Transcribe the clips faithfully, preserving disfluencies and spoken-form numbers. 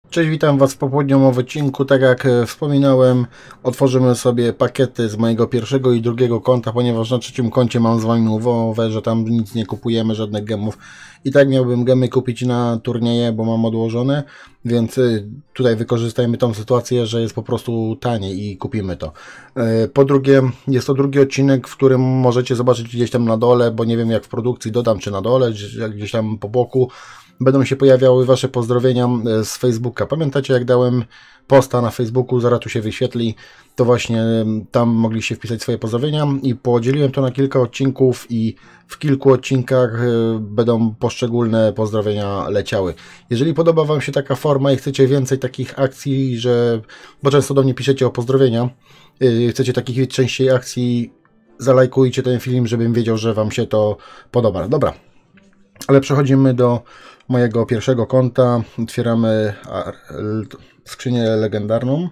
Cześć, witam Was w popołudniowym odcinku. Tak jak wspominałem, otworzymy sobie pakiety z mojego pierwszego i drugiego konta, ponieważ na trzecim koncie mam z Wami umowę, że tam nic nie kupujemy, żadnych gemów. I tak miałbym gemy kupić na turnieje, bo mam odłożone, więc tutaj wykorzystajmy tą sytuację, że jest po prostu taniej i kupimy to. Po drugie, jest to drugi odcinek, w którym możecie zobaczyć gdzieś tam na dole, bo nie wiem jak w produkcji dodam, czy na dole, gdzieś tam po boku. Będą się pojawiały Wasze pozdrowienia z Facebooka. Pamiętacie, jak dałem posta na Facebooku, zaraz tu się wyświetli, to właśnie tam mogliście wpisać swoje pozdrowienia i podzieliłem to na kilka odcinków i w kilku odcinkach będą poszczególne pozdrowienia leciały. Jeżeli podoba Wam się taka forma i chcecie więcej takich akcji, że, bo często do mnie piszecie o pozdrowienia, chcecie takich częściej akcji, zalajkujcie ten film, żebym wiedział, że Wam się to podoba. Dobra, ale przechodzimy do mojego pierwszego konta. Otwieramy skrzynię legendarną.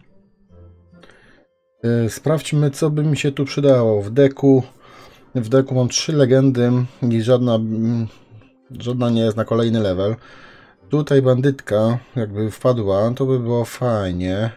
Sprawdźmy, co by mi się tu przydało. W deku w deku mam trzy legendy i żadna żadna nie jest na kolejny level. Tutaj bandytka jakby wpadła, to by było fajnie.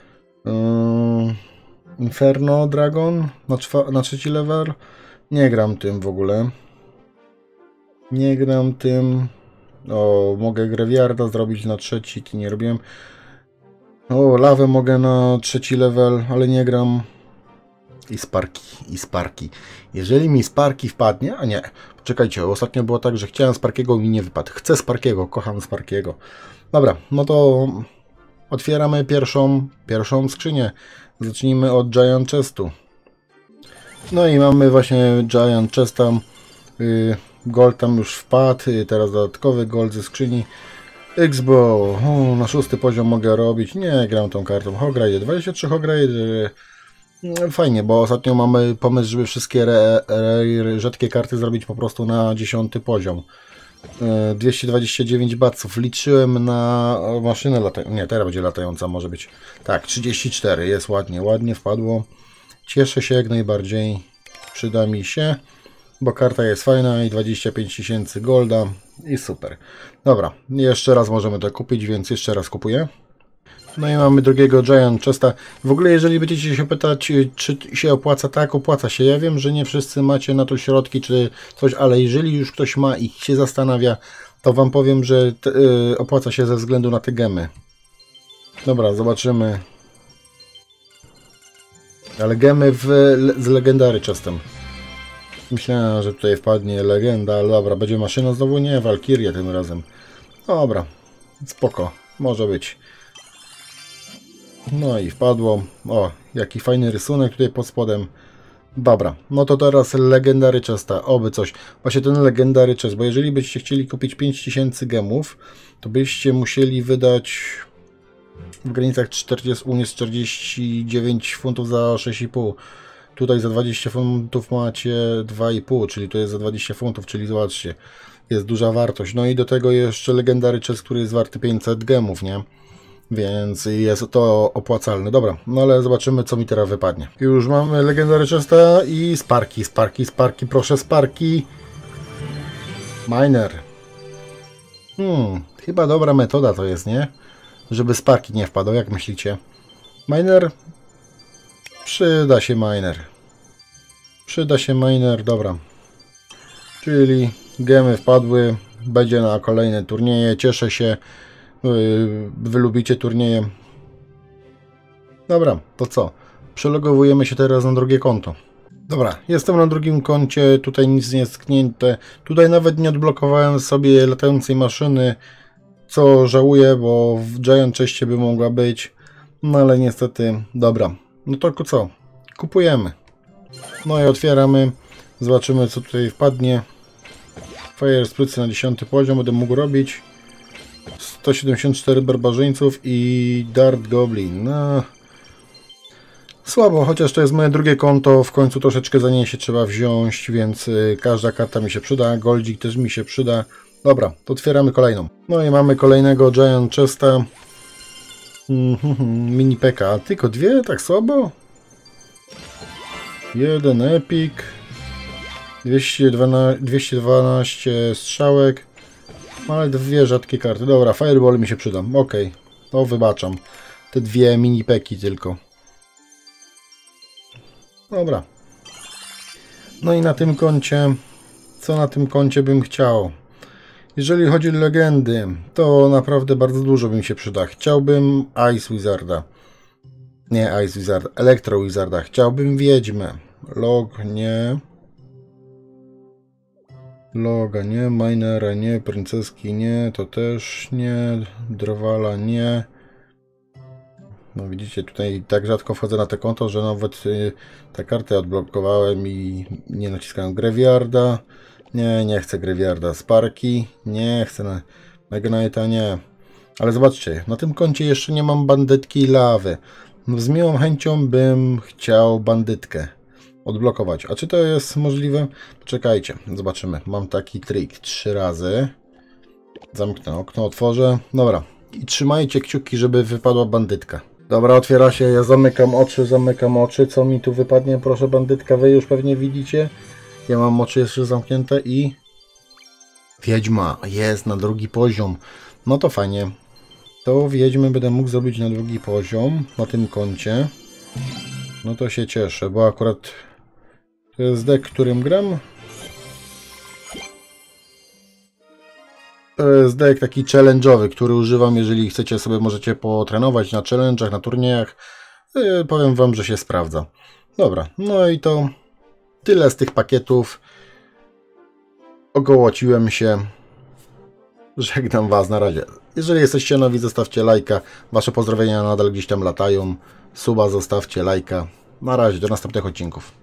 Inferno Dragon na, na trzeci level. Nie gram tym w ogóle. Nie gram tym. O, mogę Graveyarda zrobić na trzeci, ty nie robiłem. O, lawę mogę na trzeci level, ale nie gram. I Sparki, i Sparki. Jeżeli mi Sparki wpadnie, a nie, poczekajcie, ostatnio było tak, że chciałem Sparkiego, mi nie wypadł. Chcę Sparkiego, kocham Sparkiego. Dobra, no to otwieramy pierwszą, pierwszą skrzynię. Zacznijmy od Giant Chestu. No i mamy właśnie Giant Chesta. Yy, Gold tam już wpadł, teraz dodatkowy gold ze skrzyni. X-Bow, o, na szósty poziom mogę robić, nie gram tą kartą. Hograde, dwadzieścia trzy Hograde, fajnie, bo ostatnio mamy pomysł, żeby wszystkie re, re, rzadkie karty zrobić po prostu na dziesiąty poziom. dwieście dwadzieścia dziewięć baców, liczyłem na maszynę latającą, nie, teraz będzie latająca, może być, tak, trzydzieści cztery, jest ładnie, ładnie wpadło. Cieszę się jak najbardziej, przyda mi się. Bo karta jest fajna i dwadzieścia pięć tysięcy golda i super. Dobra, jeszcze raz możemy to kupić, więc jeszcze raz kupuję. No i mamy drugiego Giant Chesta. W ogóle jeżeli będziecie się pytać, czy się opłaca, tak, opłaca się. Ja wiem, że nie wszyscy macie na to środki czy coś, ale jeżeli już ktoś ma i się zastanawia, to Wam powiem, że t, yy, opłaca się ze względu na te gemy. Dobra, zobaczymy. Ale gemy w, z Legendary Chestem. Myślałem, że tutaj wpadnie legenda, ale dobra, będzie maszyna znowu? Nie, Walkiria tym razem. Dobra, spoko, może być. No i wpadło. O, jaki fajny rysunek tutaj pod spodem. Dobra, no to teraz Legendary Chesta, oby coś. Właśnie ten Legendary Chest, bo jeżeli byście chcieli kupić pięć tysięcy gemów, to byście musieli wydać w granicach czterdziestu, u mnie czterdzieści dziewięć funtów za sześć i pół. Tutaj za dwadzieścia funtów macie dwa i pół, czyli to jest za dwadzieścia funtów, czyli zobaczcie, jest duża wartość. No i do tego jeszcze Legendary Chest, który jest warty pięćset gemów, nie? Więc jest to opłacalne. Dobra, no ale zobaczymy, co mi teraz wypadnie. Już mamy Legendary Chesta i Sparki, Sparki, Sparki, proszę Sparki. Miner. Hmm, chyba dobra metoda to jest, nie? Żeby Sparki nie wpadł, jak myślicie? Miner? Przyda się miner. Przyda się miner, dobra. Czyli gemy wpadły. Będzie na kolejne turnieje. Cieszę się. Wy lubicie turnieje. Dobra, to co? Przelogowujemy się teraz na drugie konto. Dobra, jestem na drugim koncie. Tutaj nic nie jest tknięte. Tutaj nawet nie odblokowałem sobie latającej maszyny. Co żałuję, bo w Giant Chestie by mogła być. No ale niestety, dobra. No to co? Kupujemy. No i otwieramy. Zobaczymy, co tutaj wpadnie. Fire Sprycy na dziesiąty poziom będę mógł robić. sto siedemdziesiąt cztery barbarzyńców i Dart Goblin. No. Słabo, chociaż to jest moje drugie konto. W końcu troszeczkę za nie się trzeba wziąć, więc każda karta mi się przyda. Goldzik też mi się przyda. Dobra, to otwieramy kolejną. No i mamy kolejnego Giant Chesta. Mini P K. Tylko dwie? Tak słabo? Jeden Epic. dwieście dwanaście strzałek. Ale dwie rzadkie karty. Dobra, Fireball mi się przyda. Ok. No wybaczam. Te dwie mini peki tylko. Dobra. No i na tym koncie, co na tym koncie bym chciał? Jeżeli chodzi o legendy, to naprawdę bardzo dużo bym się przyda. Chciałbym Ice Wizarda. Nie Ice Wizarda, Electro Wizarda. Chciałbym Wiedźmę. Log nie. Loga nie, Minera nie, Princeski nie, to też nie, Drwala nie. No widzicie, tutaj tak rzadko wchodzę na te konto, że nawet y, te karty odblokowałem i nie naciskałem Graveyarda. Nie, nie chcę Graveyarda. Sparki, nie chcę na Mega Knighta, nie. Ale zobaczcie, na tym koncie jeszcze nie mam bandytki i lawy. Z miłą chęcią bym chciał bandytkę odblokować. A czy to jest możliwe? Czekajcie, zobaczymy. Mam taki trik. Trzy razy. Zamknę okno, otworzę. Dobra. I trzymajcie kciuki, żeby wypadła bandytka. Dobra, otwiera się. Ja zamykam oczy, zamykam oczy. Co mi tu wypadnie? Proszę, bandytka. Wy już pewnie widzicie. Ja mam oczy jeszcze zamknięte i... Wiedźma. Jest na drugi poziom. No to fajnie. To Wiedźmy będę mógł zrobić na drugi poziom. Na tym koncie. No to się cieszę, bo akurat... To jest deck, którym gram. To jest deck taki challenge'owy, który używam, jeżeli chcecie sobie, możecie potrenować na challenge'ach, na turniejach. Yy, powiem wam, że się sprawdza. Dobra, no i to tyle z tych pakietów. Ogołociłem się. Żegnam was, na razie. Jeżeli jesteście nowi, zostawcie lajka. Wasze pozdrowienia nadal gdzieś tam latają. Suba zostawcie, lajka. Na razie, do następnych odcinków.